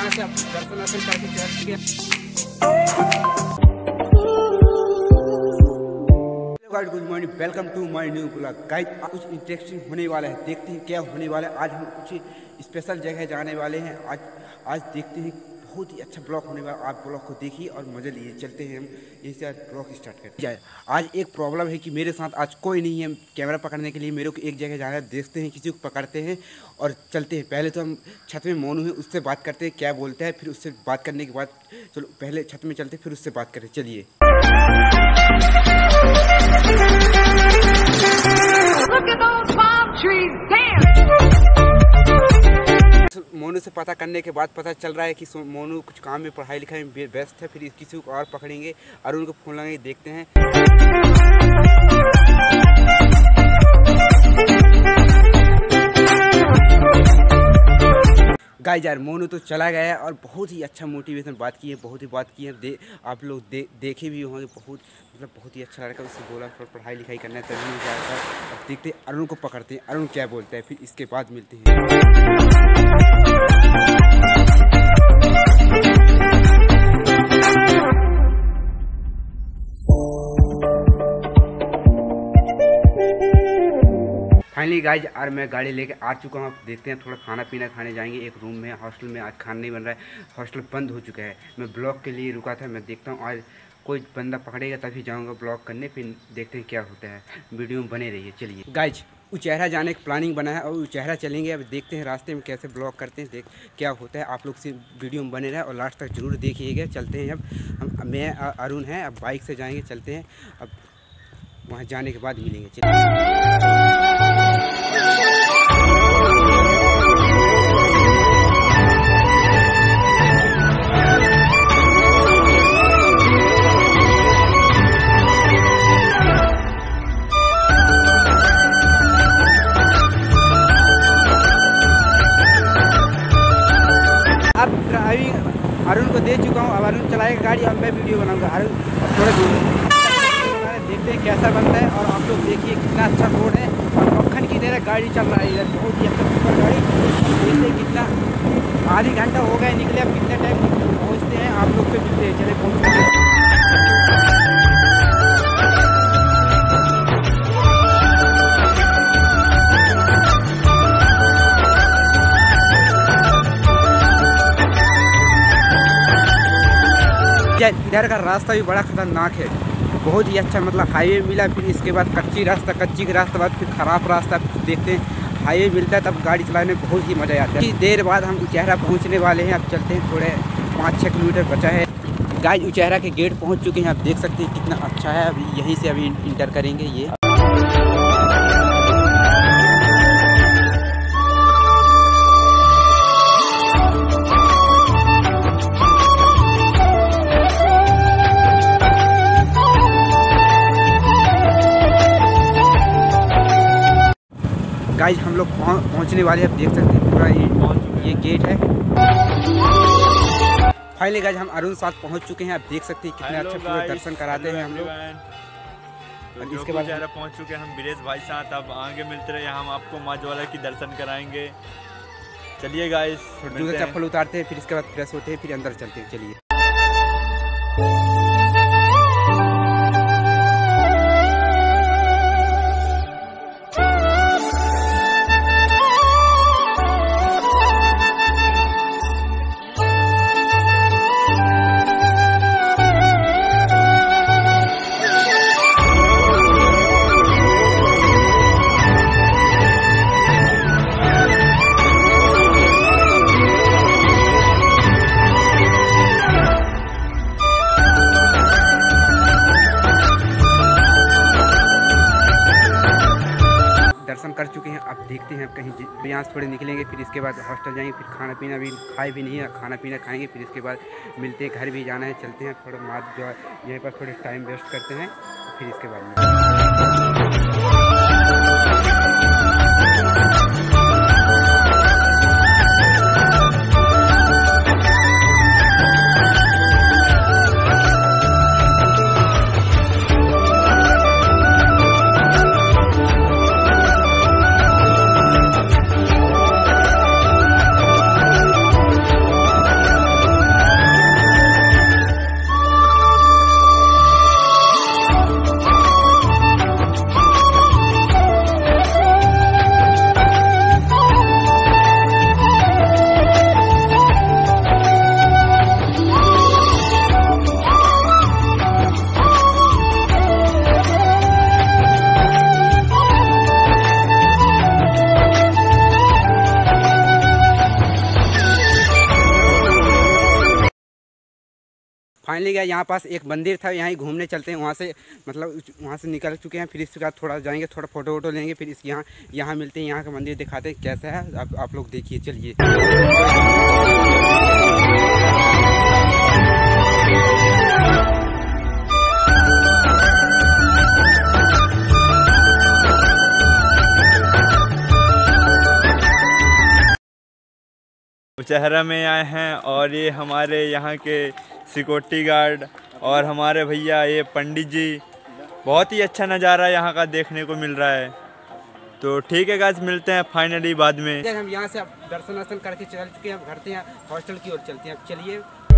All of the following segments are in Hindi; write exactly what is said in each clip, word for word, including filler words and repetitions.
यहाँ से दर्शन वर्शन करके चर्च के। Good morning, welcome to my new blog. Guys कुछ इंटरेस्टिंग होने वाला है, देखते हैं क्या होने वाला है। आज हम कुछ स्पेशल जगह जाने वाले हैं। आज आज देखते हैं, बहुत ही अच्छा ब्लॉग होने वाला। आप ब्लॉग को देखिए और मजे लिए। चलते हैं हम यहीं से आज ब्लॉग स्टार्ट करते हैं। आज एक प्रॉब्लम है कि मेरे साथ आज कोई नहीं है कैमरा पकड़ने के लिए। मेरे को एक जगह जाना है, देखते हैं किसी को पकड़ते हैं और चलते हैं। पहले तो हम छत में मोनू है, उससे बात करते हैं क्या बोलता है। फिर उससे बात करने के बाद चलो पहले छत में चलते फिर उससे बात करें। चलिए मोनू से पता करने के बाद पता चल रहा है कि मोनू कुछ काम में पढ़ाई लिखाई में व्यस्त है। फिर किसी को और पकड़ेंगे और उनको फोन लगाएंगे, देखते हैं। गाइस यार मोनू तो चला गया और बहुत ही अच्छा मोटिवेशन बात की है, बहुत ही बात की है। दे आप लोग दे, देखे भी होंगे। बहुत मतलब बहुत ही अच्छा लड़का। उससे बोला थोड़ा पढ़ाई लिखाई करना है तभी नहीं जाता। अब देखते हैं अरुण को पकड़ते हैं, अरुण क्या बोलता है, फिर इसके बाद मिलते हैं। फाइनली गाइज और मैं गाड़ी लेके आ चुका हूँ। आप देखते हैं, थोड़ा खाना पीना खाने जाएंगे। एक रूम में हॉस्टल में आज खाना नहीं बन रहा है, हॉस्टल बंद हो चुका है। मैं ब्लॉग के लिए रुका था। मैं देखता हूँ आज कोई बंदा पकड़ेगा तभी जाऊँगा ब्लॉग करने। फिर देखते हैं क्या होता है। वीडियो में बने रहिए। चलिए गाइज उचेहरा जाने का प्लानिंग बना है और उचेहरा चलेंगे। अब देखते हैं रास्ते में कैसे ब्लॉग करते हैं, देख क्या होता है। आप लोग से वीडियो में बने रहे और लास्ट तक जरूर देखिएगा। चलते हैं अब हम, मैं अरुण है, अब बाइक से जाएंगे। चलते हैं, अब वहाँ जाने के बाद मिलेंगे। चलिए अब ड्राइविंग अरुण को दे चुका हूँ। अब अरुण चलाएगा गाड़ी और मैं वीडियो बनाऊंगा। अरुण थोड़ा दूर देखते हैं कैसा बनता है। और आप लोग देखिए कितना अच्छा रोड है और मक्खन की तरह गाड़ी चल रहा है इधर। बहुत ही अच्छा सुपर गाड़ी। देखते कितना आधी घंटा हो गया निकले, अब कितने टाइम पहुँचते हैं आप लोग से मिलते हैं। चले पहुँचते हैं। इधर का रास्ता भी बड़ा खतरनाक है, बहुत ही अच्छा मतलब हाईवे मिला। फिर इसके बाद कच्ची रास्ता, कच्ची के रास्ते बाद फिर खराब रास्ता। फिर देखते हैं हाईवे मिलता है तब गाड़ी चलाने में बहुत ही मज़ा आता है। कुछ देर बाद हम उचेहरा पहुंचने वाले हैं। अब चलते हैं, थोड़े पाँच छः किलोमीटर बचा है। गाइस उचेहरा के गेट पहुंच चुके हैं। आप देख सकते हैं कितना अच्छा है। अभी यहीं से अभी इंटर करेंगे। ये गाइस हम लोग पहुंचने वाले हैं। आप देख सकते हैं पूरा ये, ये गेट है। फाइनली गाइस हम अरुण साथ पहुंच चुके हैं। आप देख सकते हैं कितने अच्छे पूरे दर्शन कराते हैं हम लोग। तो इसके बाद पहुंच चुके हैं हम बीरेश भाई साथ। अब आगे मिलते रहे, हम आपको माँ ज्वाला की दर्शन कराएंगे। चलिए गाइस जूते चप्पल उतारते हैं, फिर इसके बाद फ्रेश होते हैं, फिर अंदर चलते हैं। चलिए दर्शन कर चुके हैं। अब देखते हैं कहीं यहाँ से थोड़े निकलेंगे, फिर इसके बाद हॉस्टल जाएंगे। फिर खाना पीना भी खाए भी नहीं है, खाना पीना खाएंगे। फिर इसके बाद मिलते हैं, घर भी जाना है। चलते हैं थोड़ा मार्च जो है यहीं पर थोड़े टाइम वेस्ट करते हैं, फिर इसके बाद फाइनली गया यहाँ पास एक मंदिर था, यहाँ ही घूमने चलते हैं, वहाँ से मतलब वहाँ से निकल चुके हैं। फिर इसके बाद थोड़ा जाएंगे, थोड़ा फोटो वोटो लेंगे, फिर इस यहाँ यहाँ मिलते हैं, यहाँ का मंदिर दिखाते हैं कैसा है। आप, आप लोग देखिए, चलिए। चेहरा में आए हैं और ये हमारे यहाँ के सिक्योरिटी गार्ड और हमारे भैया ये पंडित जी। बहुत ही अच्छा नज़ारा यहाँ का देखने को मिल रहा है। तो ठीक है गाइस, मिलते हैं फाइनली बाद में। हम यहाँ से दर्शन वर्शन करके चल चुके हैं, घर से यहाँ हॉस्टल की ओर चलते हैं। अब चलिए।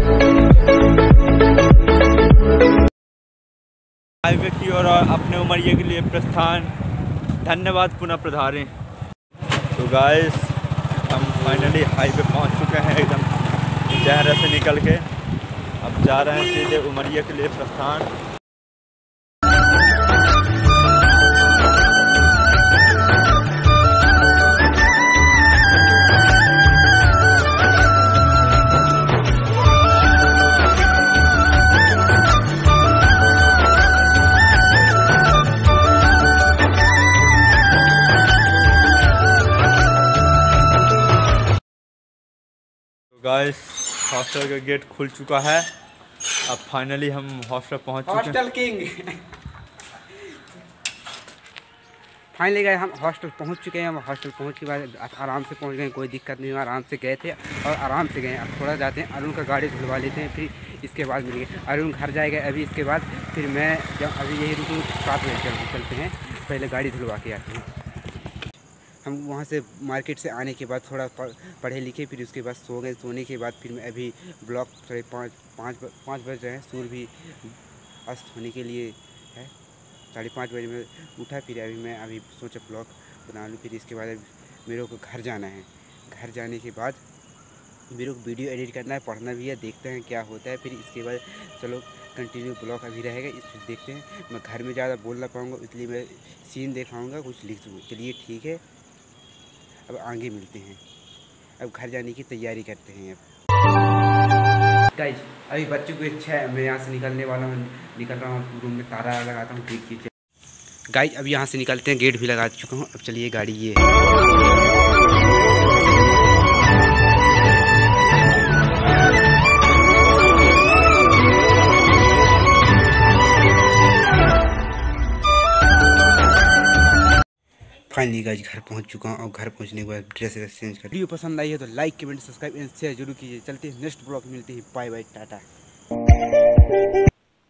हाईवे की ओर अपने उमरिया के लिए प्रस्थान। धन्यवाद, पुनः पधारें। तो गाइस हम फाइनली हाईवे पहुंच चुके हैं, एकदम शहर से निकल के। अब जा रहे हैं सीधे उमरिया के लिए प्रस्थान। गाइस हॉस्टल का गेट खुल चुका है। अब फाइनली हम हॉस्टल पहुंच चुके हैं। Hostel king. फाइनली गए हम हॉस्टल पहुंच चुके हैं। हम हॉस्टल पहुंच के बाद आराम से पहुंच गए, कोई दिक्कत नहीं हुआ, आराम से गए थे और आराम से गए। अब थोड़ा जाते हैं, अरुण का गाड़ी धुलवा लेते हैं, फिर इसके बाद मिलेंगे। अरुण घर जाएगा अभी, इसके बाद फिर मैं जब अभी यही रुकूँ सात बजे चलते चलते हैं, पहले गाड़ी धुलवा के आते हैं। हम वहाँ से मार्केट से आने के बाद थोड़ा पढ़े लिखे, फिर उसके बाद सो गए। सोने के बाद फिर मैं अभी ब्लॉक साढ़े पाँच पाँच पाँच बज रहे हैं, सूर्य भी अस्त होने के लिए है। साढ़े पाँच बजे में उठा, फिर अभी मैं अभी सोचा ब्लॉग बना लूँ। फिर इसके बाद मेरे को घर जाना है। घर जाने के बाद मेरे को वीडियो एडिट करना है, पढ़ना भी है, देखते हैं क्या होता है। फिर इसके बाद चलो कंटिन्यू ब्लॉग अभी रहेगा, इस देखते हैं। मैं घर में ज़्यादा बोल ना पाऊँगा, इसलिए मैं सीन दिखाऊँगा, कुछ लिख दूँगा। चलिए ठीक है, अब आगे मिलते हैं। अब घर जाने की तैयारी करते हैं। अब गाइस अभी बच्चों को इच्छा है, मैं यहाँ से निकलने वाला हूँ, निकल रहा हूँ। रूम में ताला लगाता हूँ, देखिए गाइस। अब यहाँ से निकलते हैं, गेट भी लगा चुका हूँ। अब चलिए, गाड़ी ये फाइनली गाइस घर पहुंच चुका हूं। और घर पहुंचने के बाद ड्रेस वेस चेंज कर। वीडियो पसंद आई है तो like comment subscribe and share जरूर कीजिए। चलते हैं नेक्स्ट ब्लॉग में, मिलते हैं। Bye bye, tata.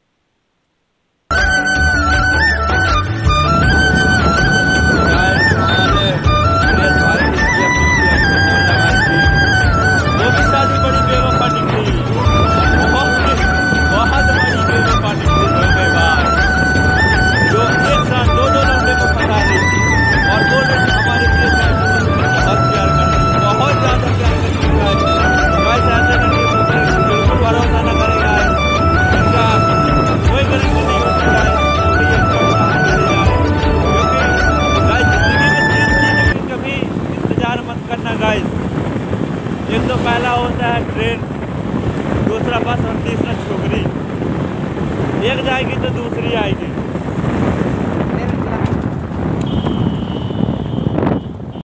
एक तो पहला होता है ट्रेन, दूसरा बस और तीसरा छोकरी। एक जाएगी तो दूसरी आएगी।